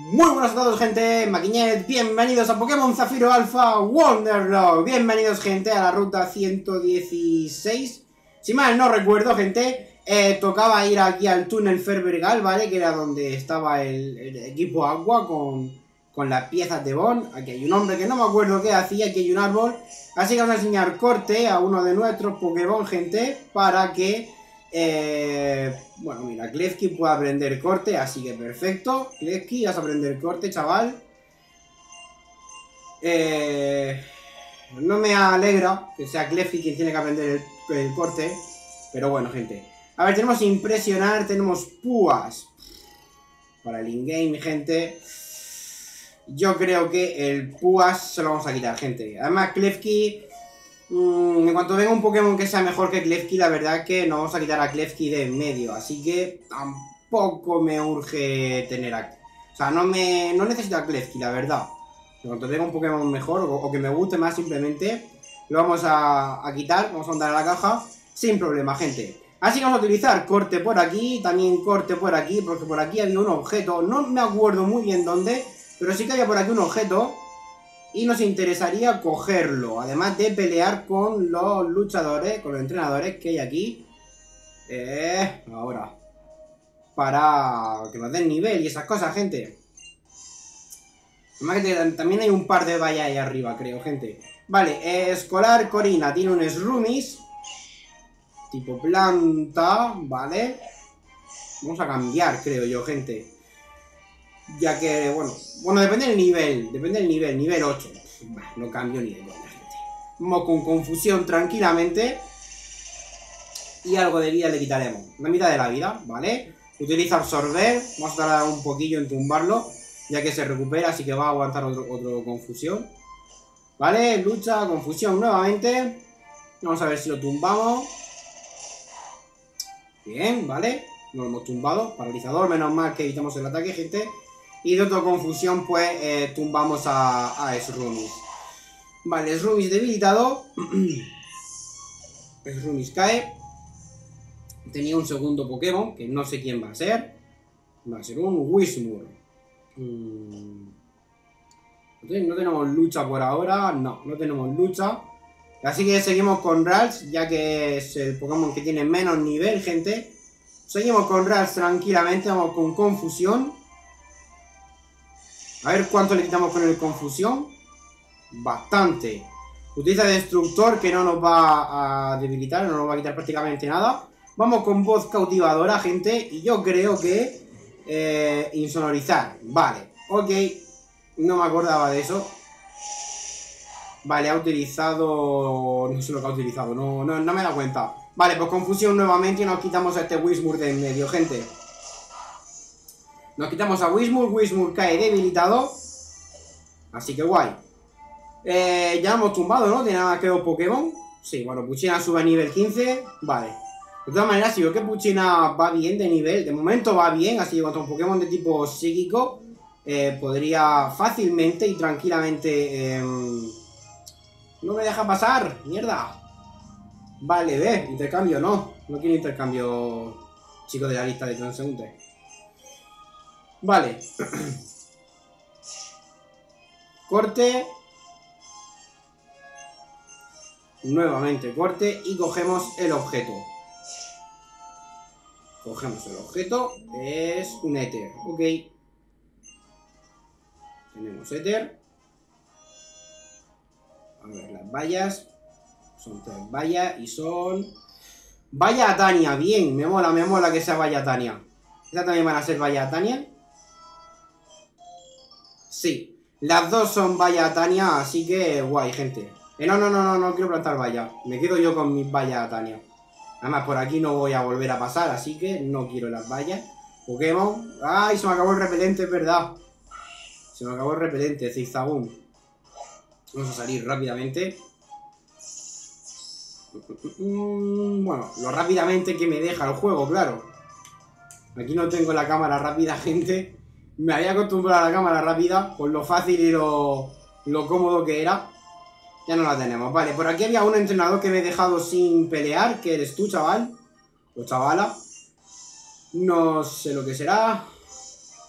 Muy buenas a todos, gente, Maquiñet, bienvenidos a Pokémon Zafiro Alpha Wonderlock. Bienvenidos, gente, a la ruta 116. Si mal no recuerdo, gente, tocaba ir aquí al túnel Ferbergal, ¿vale? Que era donde estaba el equipo Agua con las piezas de Bon. Aquí hay un hombre que no me acuerdo qué hacía, aquí hay un árbol. Así que vamos a enseñar corte a uno de nuestros Pokémon, gente, para que... bueno, mira, Klefki puede aprender corte, así que perfecto. Klefki, vas a aprender corte, chaval. No me alegra que sea Klefki quien tiene que aprender el corte, pero bueno, gente. A ver, tenemos impresionar, tenemos púas para el in-game, gente. Yo creo que el púas se lo vamos a quitar, gente. Además, Klefki... en cuanto venga un Pokémon que sea mejor que Klefki, la verdad es que no vamos a quitar a Klefki de en medio. Así que tampoco me urge tener a... O sea, no necesito a Klefki, la verdad. En cuanto venga un Pokémon mejor o que me guste más, simplemente lo vamos a quitar. Vamos a mandar a la caja sin problema, gente. Así que vamos a utilizar corte por aquí, también corte por aquí, porque por aquí había un objeto. No me acuerdo muy bien dónde, pero sí que había por aquí un objeto. Y nos interesaría cogerlo, además de pelear con los luchadores, con los entrenadores que hay aquí. Ahora. Para que nos den nivel y esas cosas, gente. Además que también hay un par de vallas ahí arriba, creo, gente. Vale, Escolar Corina tiene un Shroomis. Tipo planta, ¿vale? Vamos a cambiar, creo yo, gente. Ya que, bueno, depende del nivel, nivel 8. No cambio ni de coña, gente. Vamos con confusión tranquilamente. Y algo de vida le quitaremos. La mitad de la vida, ¿vale? Utiliza absorber. Vamos a tardar un poquillo en tumbarlo, ya que se recupera, así que va a aguantar otro confusión. ¿Vale? Lucha, confusión nuevamente. Vamos a ver si lo tumbamos. Bien, ¿vale? Lo hemos tumbado. Paralizador, menos mal que evitamos el ataque, gente. Y de otra confusión, pues, tumbamos a Shroomis. Vale, Shroomis debilitado. Shroomis cae. Tenía un segundo Pokémon, que no sé quién va a ser. Va a ser un Whismur. No tenemos lucha por ahora. No tenemos lucha. Así que seguimos con Ralts, ya que es el Pokémon que tiene menos nivel, gente. Seguimos con Ralts tranquilamente. Vamos con confusión. A ver cuánto le quitamos con el confusión. Bastante. Utiliza destructor, que no nos va a debilitar, no nos va a quitar prácticamente nada. Vamos con voz cautivadora, gente. Y yo creo que insonorizar. Vale, ok. No me acordaba de eso. Vale, ha utilizado... No sé lo que ha utilizado, no me he dado cuenta. Vale, pues confusión nuevamente y nos quitamos a este Whismur de en medio, gente. Nos quitamos a Whismur cae debilitado. Así que guay. Ya hemos tumbado, ¿no? Tiene nada más que dos Pokémon. Sí, bueno, Puchina sube a nivel 15. Vale. De todas maneras, si veo que Puchina va bien de nivel, de momento va bien, así que contra un Pokémon de tipo psíquico, podría fácilmente y tranquilamente... no me deja pasar, mierda. Vale, intercambio no. No quiero intercambio, chicos de la lista de transeúntes. Vale. Corte. Nuevamente corte y cogemos el objeto. Cogemos el objeto. Es un éter. Ok. Tenemos éter. A ver, las vallas. Son 3 vallas y son... Valla Tania, bien. Me mola que sea Valla Tania. ¿Esta también van a ser Valla Tania? Sí, las dos son Valla Tania, así que guay, gente. No quiero plantar valla. Me quedo yo con mis Valla Tania. Además, por aquí no voy a volver a pasar, así que no quiero las vallas. Pokémon. ¡Ay! Se me acabó el repelente, es verdad. Se me acabó el repelente, Zigzagoon. Vamos a salir rápidamente. Bueno, lo rápidamente que me deja el juego, claro. Aquí no tengo la cámara rápida, gente. Me había acostumbrado a la cámara rápida por lo fácil y lo cómodo que era. Ya no la tenemos. Vale, por aquí había un entrenador que me he dejado sin pelear, que eres tú, chaval. O chavala. No sé lo que será.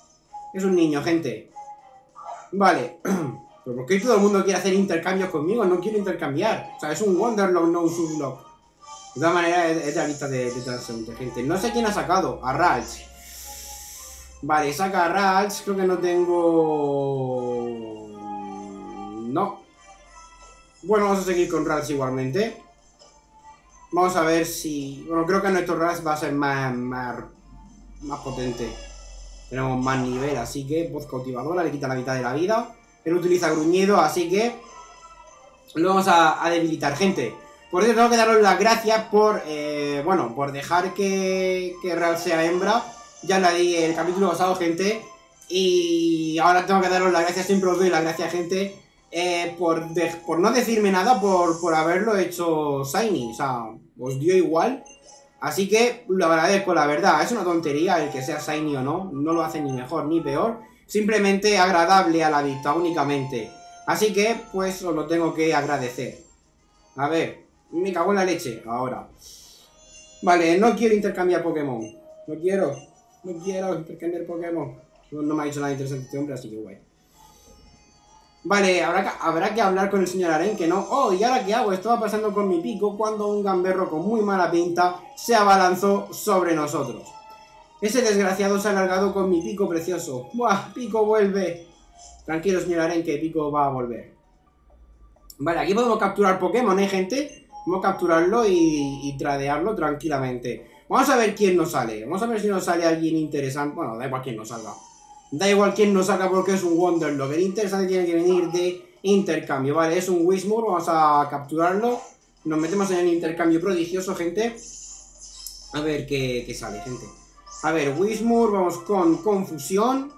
Es un niño, gente. Vale. Pero ¿por qué todo el mundo quiere hacer intercambios conmigo? No quiero intercambiar. O sea, es un Wonderlock, no un Sublock. De todas maneras, es la lista de transeúnte, gente. No sé quién ha sacado. A Ralts. Vale, saca a Ralts. Creo que no tengo... No. Bueno, vamos a seguir con Ralts igualmente. Vamos a ver si... Bueno, creo que nuestro Ralts va a ser más potente. Tenemos más nivel, así que voz cautivadora, le quita la mitad de la vida. Él utiliza gruñido, así que lo vamos a debilitar, gente. Por eso tengo que daros las gracias por, bueno, por dejar que Ralts sea hembra. Ya la di el capítulo pasado, gente. Y ahora tengo que daros las gracias, siempre os doy las gracias, gente. Por no decirme nada, por haberlo hecho Shiny. O sea, os dio igual. Así que lo agradezco, la verdad. Es una tontería el que sea Shiny o no. No lo hace ni mejor ni peor. Simplemente agradable a la vista, únicamente. Así que, pues, os lo tengo que agradecer. A ver, me cago en la leche. Ahora. Vale, no quiero intercambiar Pokémon. No quiero intercambiar Pokémon. No me ha dicho nada interesante este hombre, así que guay. Vale, habrá que hablar con el señor Aren, que no. Oh, ¿y ahora qué hago? Estaba pasando con mi pico cuando un gamberro con muy mala pinta se abalanzó sobre nosotros. Ese desgraciado se ha alargado con mi pico precioso. ¡Buah! ¡Pico vuelve! Tranquilo, señor Aren, que Pico va a volver. Vale, aquí podemos capturar Pokémon, gente. Podemos capturarlo y tradearlo tranquilamente. Vamos a ver quién nos sale. Vamos a ver si nos sale alguien interesante. Bueno, da igual quién nos salga. Da igual quién nos salga porque es un Wonderlock. El interesante tiene que venir de intercambio. Vale, es un Whismur. Vamos a capturarlo. Nos metemos en el intercambio prodigioso, gente. A ver qué sale, gente. A ver, Whismur. Vamos con confusión.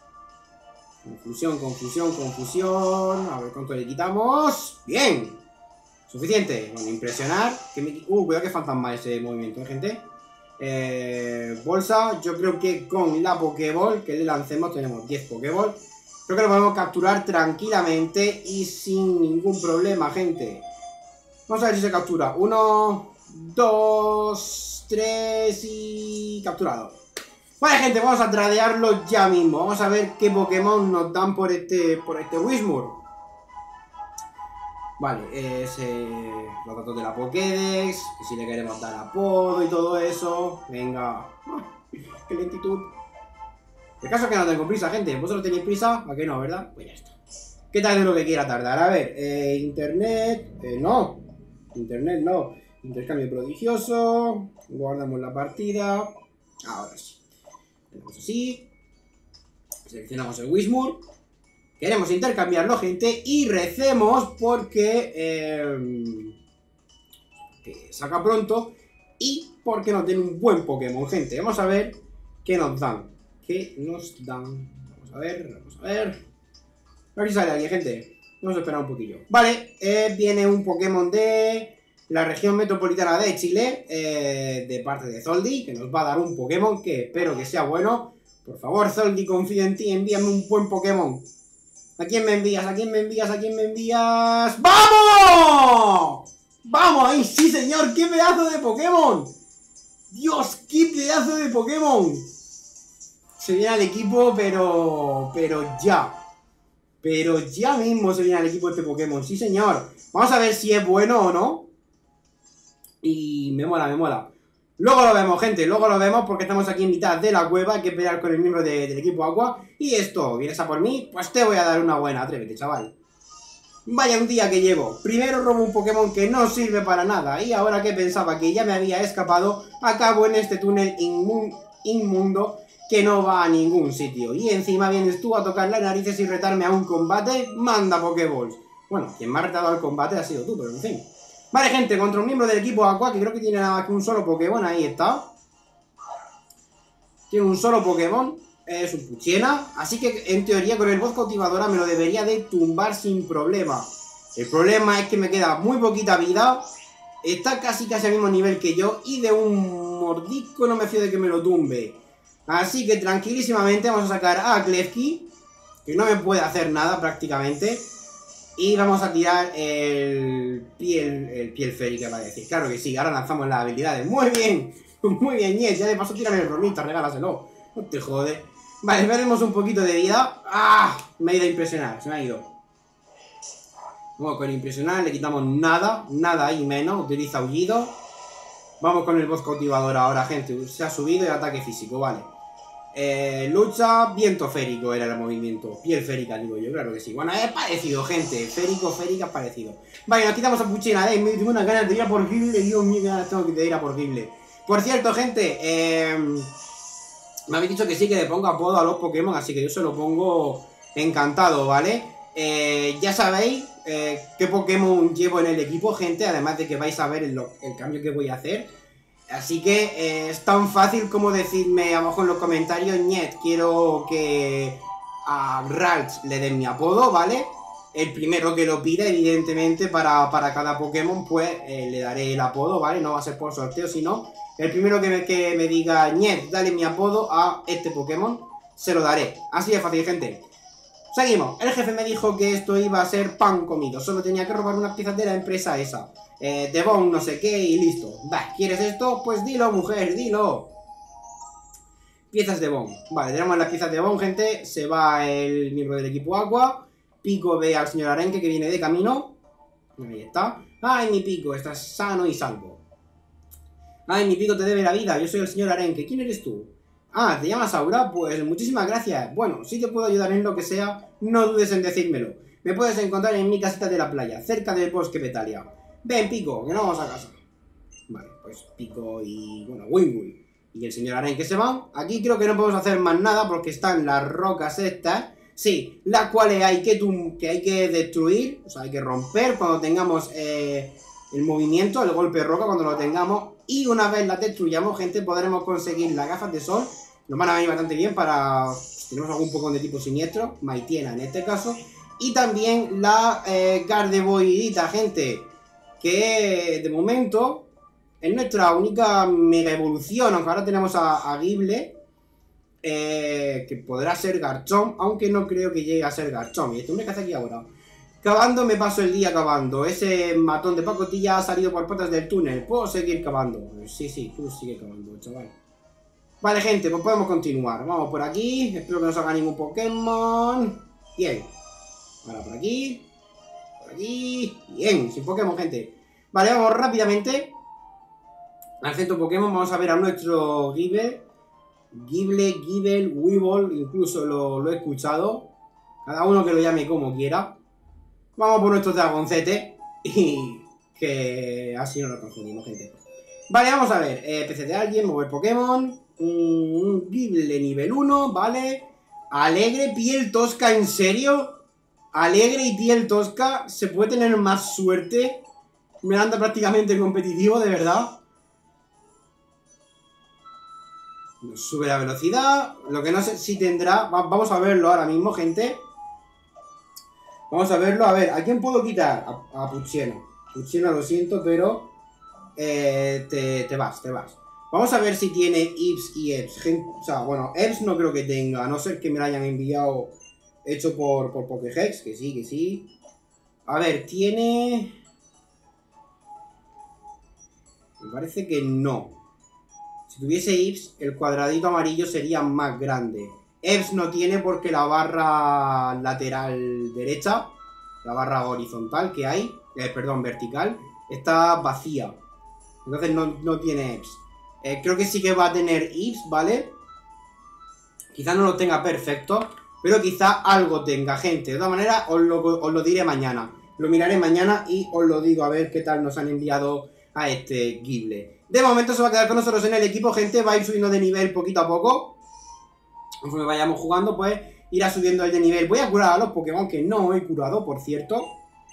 Confusión. A ver cuánto le quitamos. ¡Bien! Suficiente. Bueno, impresionar. Cuidado que fantasma ese movimiento, gente. Bolsa. Yo creo que con la Pokéball que le lancemos tenemos 10 Pokéball. Creo que lo podemos capturar tranquilamente y sin ningún problema, gente. Vamos a ver si se captura. 1, 2, 3 y... capturado. Vale, gente, vamos a tradearlo ya mismo. Vamos a ver qué Pokémon nos dan por este Whismur. Vale, los datos de la Pokédex, que si le queremos dar apodo y todo eso. Venga. ¡Qué lentitud! El caso es que no tengo prisa, gente. ¿Vosotros tenéis prisa? ¿A qué no, verdad? Pues ya está. ¿Qué tal es lo que quiera tardar? A ver, internet... no. Internet no. Intercambio prodigioso. Guardamos la partida. Ahora sí. Tenemos así. Seleccionamos el Whismur. Queremos intercambiarlo, gente. Y recemos porque... que saca pronto. Y porque nos den un buen Pokémon, gente. Vamos a ver qué nos dan. ¿Qué nos dan? Vamos a ver. A ver si sale alguien, gente. Vamos a esperar un poquillo. Vale, viene un Pokémon de la región metropolitana de Chile, de parte de Zoldi, que nos va a dar un Pokémon que espero que sea bueno. Por favor, Zoldi, confío en ti, envíame un buen Pokémon. ¿A quién me envías? ¿A quién me envías? ¿A quién me envías? ¡Vamos! ¡Vamos ahí! ¡Sí, señor! ¡Qué pedazo de Pokémon! ¡Dios! ¡Qué pedazo de Pokémon! Se viene al equipo, pero ya. Pero ya mismo se viene al equipo este Pokémon. ¡Sí, señor! Vamos a ver si es bueno o no. Y me mola. Luego lo vemos, gente. Luego lo vemos porque estamos aquí en mitad de la cueva. Hay que pelear con el miembro del equipo Aqua. Y esto, ¿vienes a por mí? Pues te voy a dar una buena. Atrévete, chaval. Vaya un día que llevo. Primero robo un Pokémon que no sirve para nada. Y ahora que pensaba que ya me había escapado, acabo en este túnel inmundo que no va a ningún sitio. Y encima vienes tú a tocar las narices y retarme a un combate. Manda Pokéballs. Bueno, quien me ha retado al combate ha sido tú, pero en fin. Vale, gente, contra un miembro del equipo Aqua, que creo que tiene nada más que un solo Pokémon. Ahí está. Tiene un solo Pokémon. Es un Puchiena. Así que, en teoría, con el voz cautivadora me lo debería de tumbar sin problema. El problema es que me queda muy poquita vida. Está casi al mismo nivel que yo. Y de un mordisco no me fío de que me lo tumbe. Así que, tranquilísimamente, vamos a sacar a Klefki, que no me puede hacer nada prácticamente. Y vamos a tirar el piel férica, va a decir. Claro que sí, ahora lanzamos las habilidades. Muy bien, Yes. Ya de paso tírame el Ronita, regálaselo. No te jode. Vale, veremos un poquito de vida. ¡Ah! Me ha ido a impresionar, se me ha ido. Vamos con impresionar, le quitamos nada, nada y menos. Utiliza aullido. Vamos con el boss cautivador ahora, gente. Se ha subido y ataque físico, vale. Lucha, viento férico era el movimiento. Piel férica, digo yo, claro que sí. Bueno, es parecido, gente. Férico, férica, es parecido. Vale, nos quitamos a Puchina, me tengo unas ganas de ir a por Gible. Dios mío, ganas tengo de ir a por Gible. Por cierto, gente, me habéis dicho que sí, que le pongo apodo a los Pokémon, así que yo se lo pongo encantado, ¿vale? Ya sabéis qué Pokémon llevo en el equipo, gente, además de que vais a ver el cambio que voy a hacer. Así que es tan fácil como decirme abajo en los comentarios, Niet, quiero que a Ralts le den mi apodo, ¿vale? El primero que lo pida, evidentemente, para cada Pokémon, pues le daré el apodo, ¿vale? No va a ser por sorteo, sino el primero que me diga, Niet, dale mi apodo a este Pokémon, se lo daré. Así de fácil, gente. Seguimos. El jefe me dijo que esto iba a ser pan comido. Solo tenía que robar unas piezas de la empresa esa. Devon no sé qué y listo. Va, ¿quieres esto? Pues dilo, mujer, dilo. Piezas de Devon. Vale, tenemos las piezas de Devon, gente. Se va el miembro del equipo Aqua. Pico ve al señor Arenque que viene de camino. Ahí está. Ay, mi Pico, estás sano y salvo. Ay, mi Pico te debe la vida. Yo soy el señor Arenque. ¿Quién eres tú? Ah, ¿te llamas Aura? Pues muchísimas gracias. Bueno, si te puedo ayudar en lo que sea, no dudes en decírmelo. Me puedes encontrar en mi casita de la playa, cerca del bosque Betalia. Ven, Pico, que no vamos a casa. Vale, pues Pico y, bueno, Wingull y el señor Arenque se van. Aquí creo que no podemos hacer más nada porque están las rocas estas. Sí, las cuales hay que destruir, o sea, hay que romper cuando tengamos el movimiento, el golpe roca cuando lo tengamos. Y una vez las destruyamos, gente, podremos conseguir las gafas de sol. Nos van a venir bastante bien para... Si tenemos algún Pokémon de tipo siniestro, Maitiena en este caso. Y también la Gardevoidita, gente, que de momento es nuestra única mega evolución, aunque ahora tenemos a Gible, que podrá ser Garchomp, aunque no creo que llegue a ser Garchomp. ¿Y este hombre qué hace aquí ahora? Cavando, me paso el día cavando. Ese matón de pacotilla ha salido por puertas del túnel. ¿Puedo seguir cavando? Sí, tú sigue cavando, chaval. Vale, gente, pues podemos continuar. Vamos por aquí. Espero que no salga ningún Pokémon. Bien. Ahora por aquí. Por aquí. Bien, sin Pokémon, gente. Vale, vamos rápidamente al centro Pokémon. Vamos a ver a nuestro Gible, Weevil. Incluso lo he escuchado. Cada uno que lo llame como quiera. Vamos por nuestro dragoncete. Y que así no lo confundimos, gente. Vale, vamos a ver. PC de alguien, mover Pokémon. Un Gible nivel 1, vale. Alegre, piel tosca, ¿en serio? Alegre y piel tosca. ¿Se puede tener más suerte? Me anda prácticamente competitivo, de verdad. Nos sube la velocidad. Lo que no sé si tendrá... Vamos a verlo ahora mismo, gente. Vamos a verlo. A ver, ¿a quién puedo quitar? A Pucheno. Pucheno, lo siento, pero... te vas. Vamos a ver si tiene Ips y Eps. O sea, bueno, Eps no creo que tenga. A no ser que me lo hayan enviado hecho por Pokéhex. Que sí. A ver, tiene... Me parece que no. Si tuviese Ips, el cuadradito amarillo sería más grande. Eps no tiene porque la barra lateral derecha, la barra horizontal que hay, perdón, vertical, está vacía. Entonces no tiene Eps. Creo que sí que va a tener Ips, ¿vale? Quizá no lo tenga perfecto, pero quizá algo tenga, gente. De todas maneras, os lo diré mañana. Lo miraré mañana y os lo digo a ver qué tal nos han enviado a este Gible. De momento se va a quedar con nosotros en el equipo, gente. Va a ir subiendo de nivel poquito a poco. Conforme vayamos jugando, pues irá subiendo el de nivel. Voy a curar a los Pokémon que no he curado, por cierto.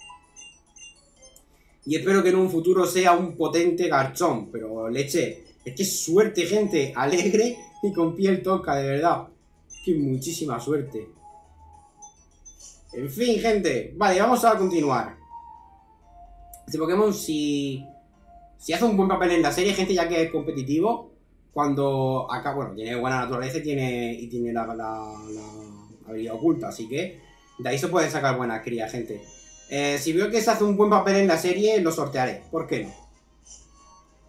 Y espero que en un futuro sea un potente Garchomp. Pero leche, es que suerte, gente. Alegre y con piel tosca, de verdad. Que muchísima suerte. En fin, gente. Vale, vamos a continuar. Este Pokémon, si hace un buen papel en la serie, gente, ya que es competitivo, cuando acá, bueno, tiene buena naturaleza y tiene la habilidad oculta, así que de ahí se pueden sacar buenas crías, gente. Si veo que se hace un buen papel en la serie, lo sortearé. ¿Por qué no?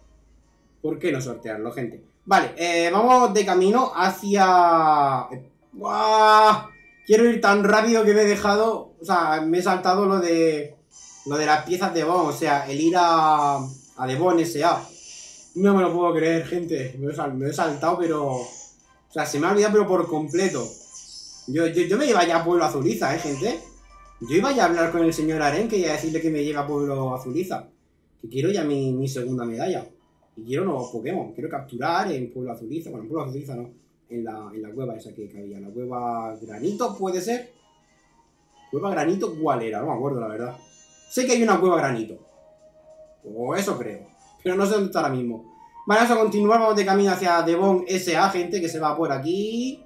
¿Por qué no sortearlo, gente? Vale, vamos de camino hacia... ¡Buah! Quiero ir tan rápido que me he dejado... O sea, me he saltado lo de las piezas de Devon. O sea, el ir a Devon S.A. No me lo puedo creer, gente. Me he saltado, pero... O sea, se me ha olvidado, pero por completo. Yo me iba ya a Pueblo Azuliza, gente. Yo iba ya a hablar con el señor Arenque y a decirle que me lleve a Pueblo Azuliza. Que quiero ya mi segunda medalla. Y quiero nuevos Pokémon. Quiero capturar en Pueblo Azuliza. Bueno, en Pueblo Azuliza no. En la cueva esa que había. La cueva Granito, ¿puede ser? ¿Cueva Granito cuál era? No me acuerdo, la verdad. Sé que hay una cueva Granito. O eso creo. Pero no sé dónde está ahora mismo. Vale, vamos a continuar. Vamos de camino hacia Devon S.A., gente, que se va por aquí.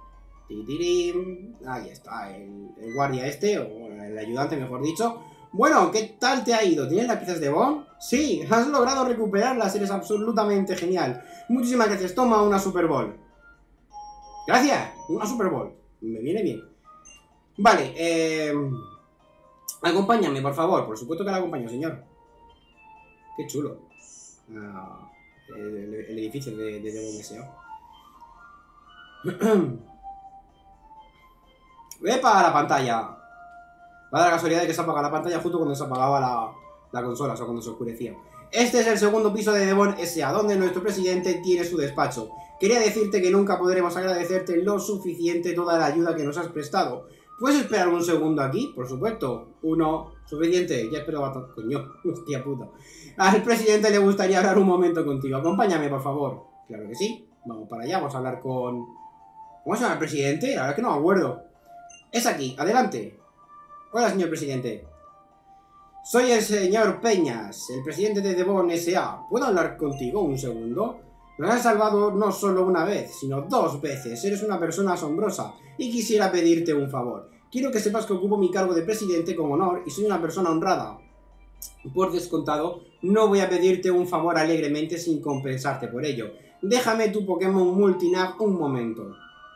Ahí está, el guardia este, o el ayudante, mejor dicho. Bueno, ¿qué tal te ha ido? ¿Tienes las piezas de Devon? Sí, has logrado recuperarlas, eres absolutamente genial. Muchísimas gracias, toma una Super Bowl. Gracias, una Super Bowl. Me viene bien. Vale, acompáñame, por favor. Por supuesto que la acompaño, señor. Qué chulo. El edificio de Devon S.A. ¡Epa! La pantalla. Va a dar la casualidad de que se apaga la pantalla justo cuando se apagaba la consola, o sea, cuando se oscurecía. Este es el segundo piso de Devon S.A., donde nuestro presidente tiene su despacho. Quería decirte que nunca podremos agradecerte lo suficiente toda la ayuda que nos has prestado. ¿Puedes esperar un segundo aquí? Por supuesto. Uno. Suficiente. Ya espero bastante. Coño. Hostia puta. Al presidente le gustaría hablar un momento contigo. Acompáñame, por favor. Claro que sí. Vamos para allá. Vamos a hablar con... ¿Cómo se llama el presidente? La verdad es que no me acuerdo. Es aquí. Adelante. Hola, señor presidente. Soy el señor Peñas, el presidente de Devon S.A. ¿Puedo hablar contigo un segundo? Nos has salvado no solo una vez, sino 2 veces. Eres una persona asombrosa y quisiera pedirte un favor. Quiero que sepas que ocupo mi cargo de presidente con honor y soy una persona honrada. Por descontado, no voy a pedirte un favor alegremente sin compensarte por ello. Déjame tu Pokémon Multinav un momento.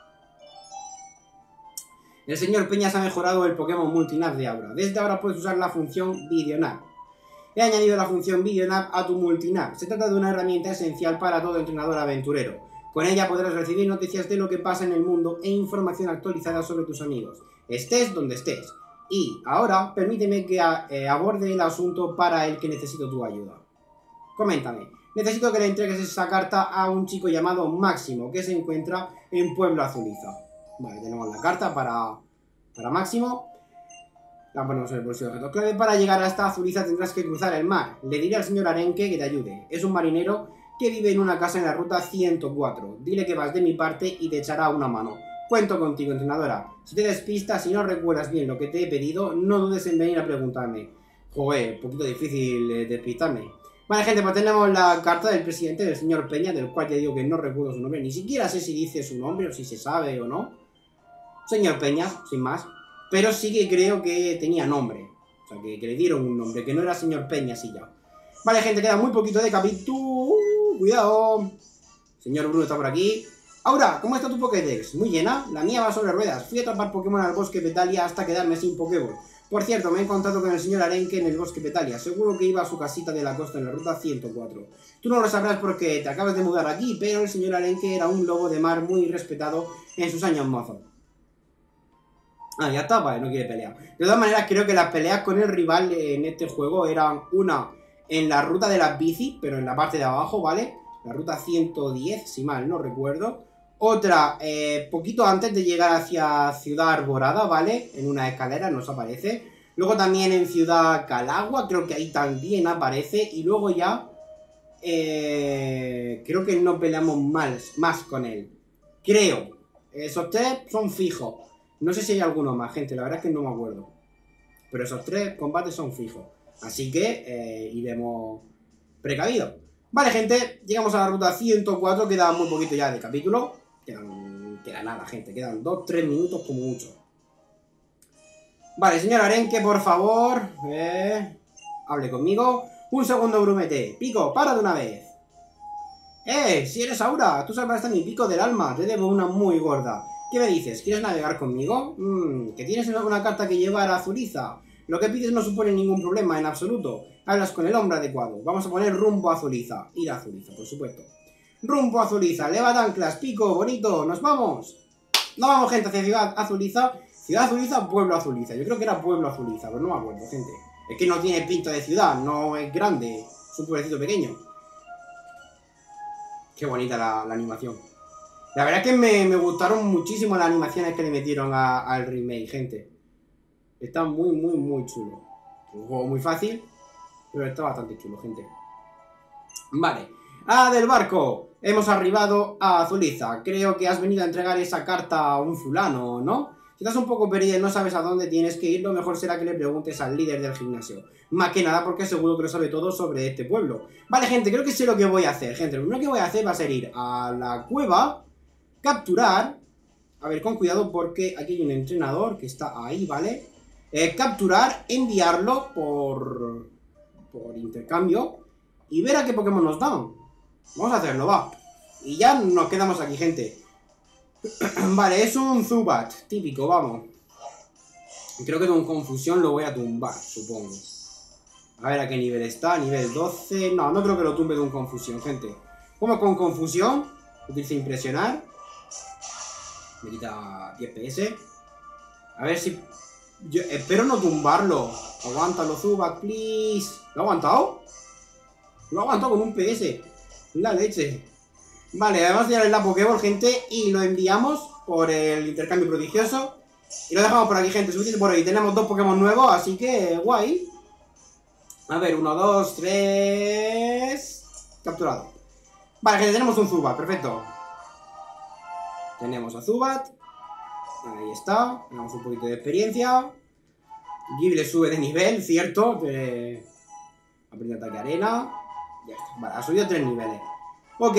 El señor Peñas ha mejorado el Pokémon Multinav de Aura. Desde ahora puedes usar la función Videonav. He añadido la función Videonav a tu Multinav. Se trata de una herramienta esencial para todo entrenador aventurero. Con ella podrás recibir noticias de lo que pasa en el mundo e información actualizada sobre tus amigos, estés donde estés. Y ahora, permíteme que aborde el asunto para el que necesito tu ayuda. Coméntame. Necesito que le entregues esa carta a un chico llamado Máximo, que se encuentra en Pueblo Azuliza. Vale, tenemos la carta para Máximo. La ponemos en el bolsillo de objetos clave. Para llegar hasta Azuliza tendrás que cruzar el mar. Le diré al señor Arenque que te ayude. Es un marinero que vive en una casa en la ruta 104. Dile que vas de mi parte y te echará una mano. Cuento contigo, entrenadora. Si te despistas y no recuerdas bien lo que te he pedido, no dudes en venir a preguntarme. Joder, un poquito difícil despistarme. Vale, gente, pues tenemos la carta del presidente, del señor Peña, del cual ya digo que no recuerdo su nombre. Ni siquiera sé si dice su nombre o si se sabe o no. Señor Peña, sin más. Pero sí que creo que tenía nombre. O sea, que le dieron un nombre, que no era señor Peña, así ya. Vale, gente, queda muy poquito de capítulo. Cuidado. Señor Bruno está por aquí. Aura, ¿cómo está tu Pokédex? ¿Muy llena? La mía va sobre ruedas. Fui a atrapar Pokémon al bosque Petalia hasta quedarme sin Pokéball. Por cierto, me he encontrado con el señor Arenque en el bosque Petalia. Seguro que iba a su casita de la costa en la ruta 104. Tú no lo sabrás porque te acabas de mudar aquí, pero el señor Arenque era un lobo de mar muy respetado en sus años mozos. Ah, ya está, vale, no quiere pelear. De todas maneras, creo que las peleas con el rival en este juego eran una en la ruta de las bicis, pero en la parte de abajo, ¿vale? La ruta 110, si mal no recuerdo. Otra, poquito antes de llegar hacia Ciudad Arborada, ¿vale? En una escalera nos aparece. Luego también en Ciudad Calagua, creo que ahí también aparece. Y luego ya, creo que no peleamos más con él. Creo. Esos 3 son fijos. No sé si hay alguno más, gente, la verdad es que no me acuerdo. Pero esos 3 combates son fijos. Así que iremos precavidos. Vale, gente, llegamos a la ruta 104, queda muy poquito ya de capítulo. Queda nada, gente, quedan 2-3 minutos como mucho. Vale, señor Arenque, por favor, hable conmigo. Un segundo, Brumete. Pico, para de una vez. Si eres Aura, tú salvaste mi pico del alma, te debo una muy gorda. ¿Qué me dices? ¿Quieres navegar conmigo? ¿Que tienes una carta que llevar a Azuliza? Lo que pides no supone ningún problema en absoluto. Hablas con el hombre adecuado. Vamos a poner rumbo a Azuliza. Ir a Azuliza, por supuesto. Rumbo a Azuliza. Levanta anclas, Pico, bonito. ¡Nos vamos! No vamos, gente, hacia Ciudad Azuliza. Ciudad Azuliza, Pueblo Azuliza. Yo creo que era Pueblo Azuliza, pero no me acuerdo, gente. Es que no tiene pinta de ciudad, no es grande. Es un pueblecito pequeño. Qué bonita la animación. La verdad es que me gustaron muchísimo las animaciones que le metieron al remake, gente. Está muy chulo. Un juego muy fácil, pero está bastante chulo, gente. Vale. Del barco. Hemos arribado a Azuliza. Creo que has venido a entregar esa carta a un fulano, ¿no? Si estás un poco perdido y no sabes a dónde tienes que ir, lo mejor será que le preguntes al líder del gimnasio. Más que nada porque seguro que lo sabe todo sobre este pueblo. Vale, gente, creo que sé lo que voy a hacer, gente. Lo primero que voy a hacer va a ser ir a la cueva, capturar... A ver, con cuidado porque aquí hay un entrenador que está ahí, ¿vale? Capturar, enviarlo por intercambio y ver a qué Pokémon nos dan. Vamos a hacerlo, va. Y ya nos quedamos aquí, gente. Vale, es un Zubat, típico, vamos. Creo que con confusión lo voy a tumbar, supongo. A ver a qué nivel está, nivel 12. No, no creo que lo tumbe con confusión, gente. Como con confusión, utiliza impresionar. Me quita 10 PS. A ver si... Yo espero no tumbarlo. Aguántalo, Zubat, please. ¿Lo ha aguantado? Lo ha aguantado con un PS. La leche. Vale, vamos a tirar la Pokéball, gente. Y lo enviamos por el intercambio prodigioso. Y lo dejamos por aquí, gente. Suficiente por hoy. Tenemos 2 Pokémon nuevos, así que guay. A ver, 1, 2, 3. Capturado. Vale, gente, tenemos un Zubat. Perfecto. Tenemos a Zubat. Ahí está. Tenemos un poquito de experiencia. Gible sube de nivel, cierto. Aprende ataque arena. Ya está. Vale, ha subido 3 niveles. Ok.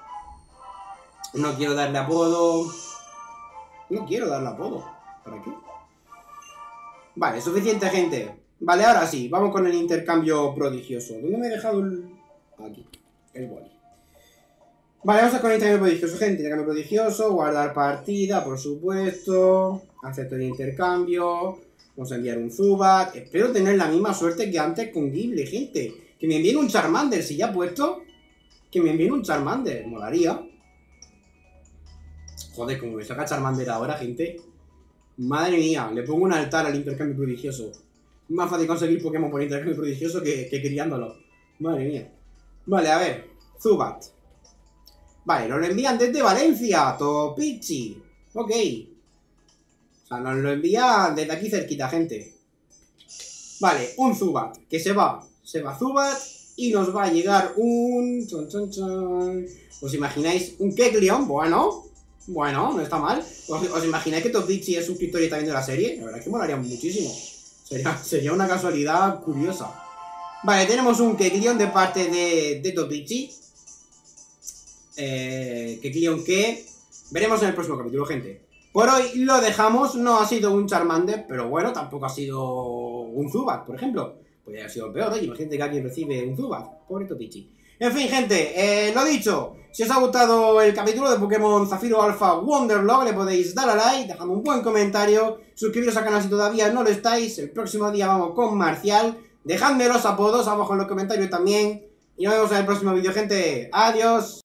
No quiero darle apodo. No quiero darle apodo. ¿Para qué? Vale, suficiente, gente. Vale, ahora sí. Vamos con el intercambio prodigioso. ¿Dónde me he dejado el...? Aquí. El boli. Vale, vamos a con el intercambio prodigioso, gente. Intercambio prodigioso. Guardar partida, por supuesto. Acepto el intercambio. Vamos a enviar un Zubat. Espero tener la misma suerte que antes con Gible, gente. Que me envíen un Charmander. Si ya he puesto... Que me envíen un Charmander. Molaría. Joder, como me saca Charmander ahora, gente. Madre mía, le pongo un altar al intercambio prodigioso. Es más fácil conseguir Pokémon por intercambio prodigioso que criándolo. Madre mía. Vale, a ver. Zubat. Vale, nos lo envían desde Valencia. Topichi. Ok. O sea, nos lo envían desde aquí cerquita, gente. Vale, un Zubat. Que se va. Se va Zubat. Y nos va a llegar un... ¿Os imagináis? Un Kecleon. Bueno, no está mal. ¿Os imagináis que Topichi es suscriptor y está viendo la serie? La verdad es que molaría muchísimo. Sería una casualidad curiosa. Vale, tenemos un Kecleon de parte de Topichi. Kecleon que veremos en el próximo capítulo, gente. Por hoy lo dejamos. No ha sido un Charmander, pero bueno, tampoco ha sido un Zubat, por ejemplo. Podría haber sido peor, ¿eh? Imagínate que alguien recibe un Zubat. Pobre Topichi. En fin, gente, lo dicho. Si os ha gustado el capítulo de Pokémon Zafiro Alpha Wonderlog, le podéis dar a like, dejadme un buen comentario, suscribiros al canal si todavía no lo estáis. El próximo día vamos con Marcial. Dejadme los apodos abajo en los comentarios también. Y nos vemos en el próximo vídeo, gente. Adiós.